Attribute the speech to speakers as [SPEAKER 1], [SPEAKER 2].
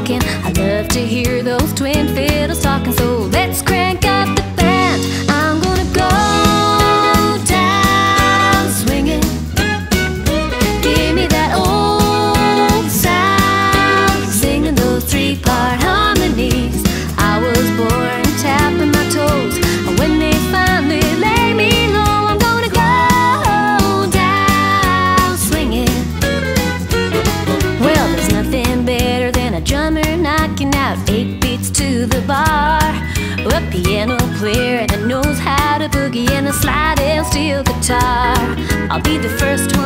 [SPEAKER 1] rocking. I love to hear those twin fiddles talking. So let's crank up the band. I'm gonna go down swinging. Give me that old sound, singing those three-part harmonies. I was born tapping my toes, and when they finally lay me low, I'm gonna go down swinging. Well, there's nothing better than a drummer knocking out 8 beats to the bar, a piano player that knows how to boogie, and a slide and steel guitar. I'll be the first